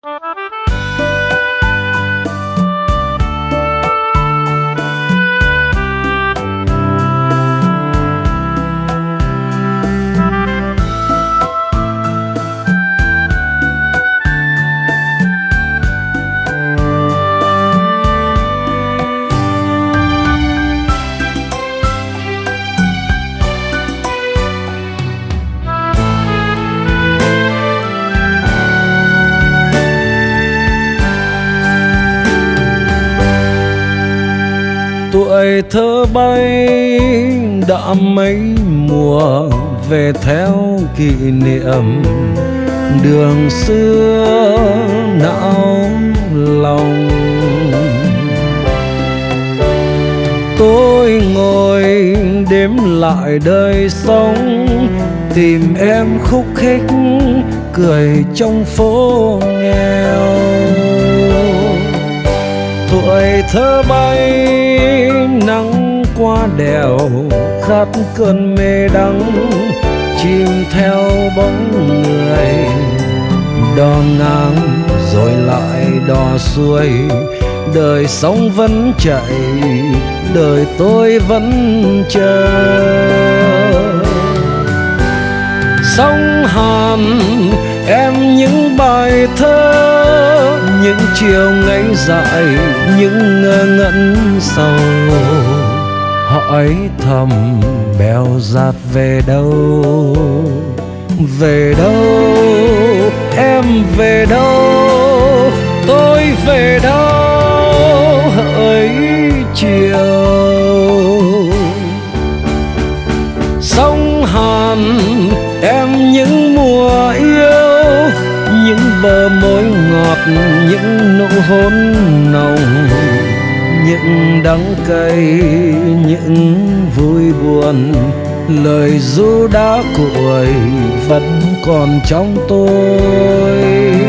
Tuổi thơ bay đã mấy mùa về theo kỷ niệm, đường xưa não lòng. Tôi ngồi đếm lại đời sống, tìm em khúc khích cười trong phố nghèo. Tuổi thơ bay nắng qua đèo, khát cơn mê đắng chìm theo bóng người. Đò ngang rồi lại đò xuôi, đời sóng vẫn chạy, đời tôi vẫn chờ. Sóng Hàn em những bài thơ, những chiều ngây dại, những ngơ ngẩn sầu. Hỏi thầm bèo dạt về đâu, về đâu em về đâu, tôi về đâu hỡi chiều. Sóng Hàn em những mùa yêu, những bờ môi ngọt, những nụ hôn nồng, những đắng cay, những vui buồn. Lời ru đã cuội vẫn còn trong tôi.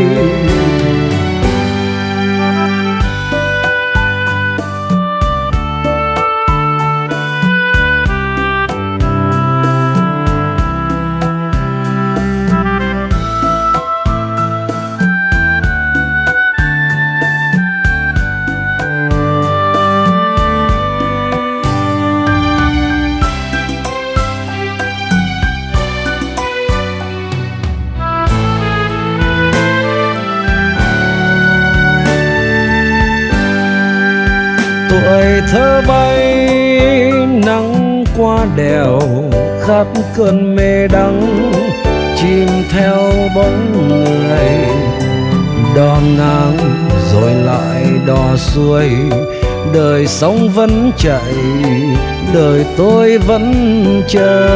Tuổi thơ bay nắng qua đèo, khát cơn mê đắng chìm theo bóng người. Đò ngang rồi lại đò xuôi, đời sóng vẫn chạy, đời tôi vẫn chờ.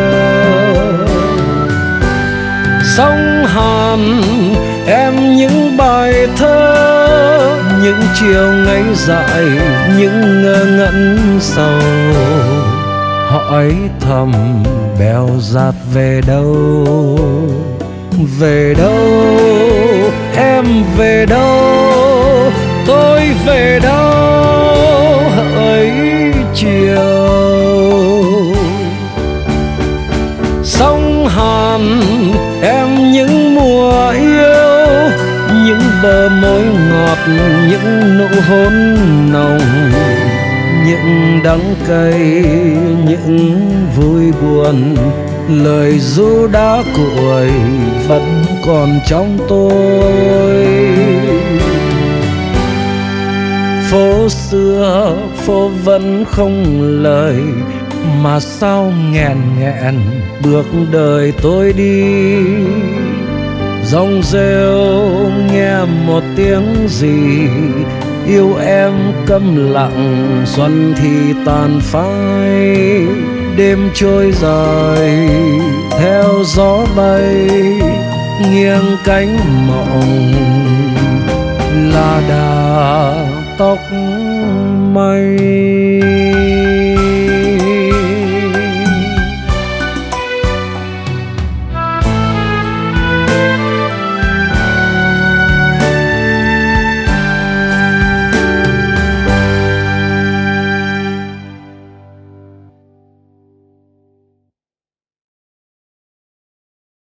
Sóng Hàn em những bài thơ, những chiều ngây dại, những ngơ ngẩn sầu. Hỏi thầm bèo dạt về đâu, về đâu em về đâu, tôi về đâu hỡi chiều. Sóng Hàn em những mùa yêu, những bờ môi ngọt, những nụ hôn nồng, những đắng cay, những vui buồn. Lời ru đã cuội vẫn còn trong tôi. Phố xưa phố vẫn không lời, mà sao nghẹn nghẹn bước đời tôi đi. Dòng rêu nghe một tiếng gì, yêu em câm lặng, xuân thì tàn phai. Đêm trôi dài theo gió bay, nghiêng cánh mộng là đà tóc mây.